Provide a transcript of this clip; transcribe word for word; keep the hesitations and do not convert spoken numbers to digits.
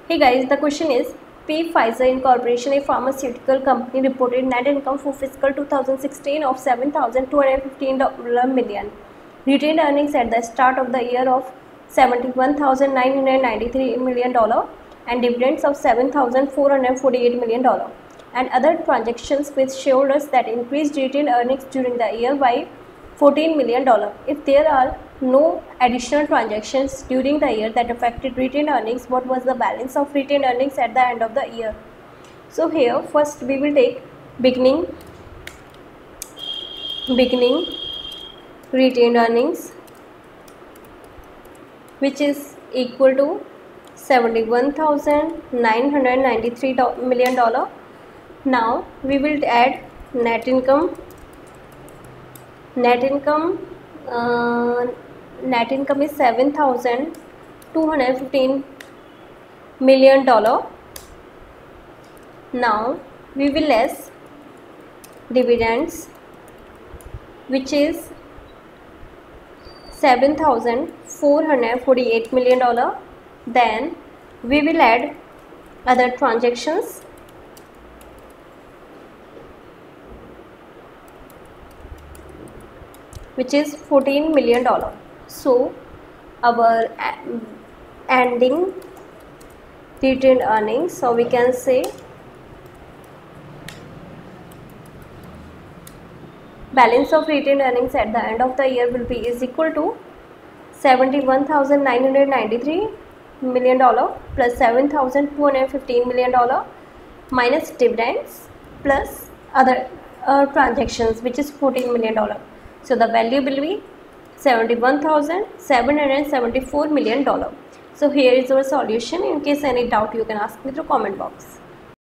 Hey guys, the question is Pfizer Inc, a pharmaceutical company, reported net income for fiscal two thousand sixteen of seven thousand two hundred fifteen million. Retained earnings at the start of the year of seventy-one thousand nine hundred ninety-three million dollars and dividends of seven thousand four hundred forty-eight million dollars, and other transactions with shareholders that increased retained earnings during the year by fourteen million dollars. If there are no additional transactions during the year that affected retained earnings, what was the balance of retained earnings at the end of the year? So here first we will take beginning beginning retained earnings, which is equal to seventy-one thousand nine hundred ninety-three million dollars. Now we will add net income. Net income uh, net income is seven thousand two hundred fifteen million dollar. Now we will less dividends, which is seven thousand four hundred forty-eight million dollar. Then we will add other transactions, which is fourteen million dollars. So our ending retained earnings, so we can say balance of retained earnings at the end of the year will be is equal to seventy-one thousand nine hundred ninety-three million dollars plus seven thousand two hundred fifteen million dollars minus dividends plus other uh, transactions, which is fourteen million dollars. So the value will be seventy-one thousand seven hundred seventy-four million dollars. So here is our solution. In case any doubt, you can ask me through comment box.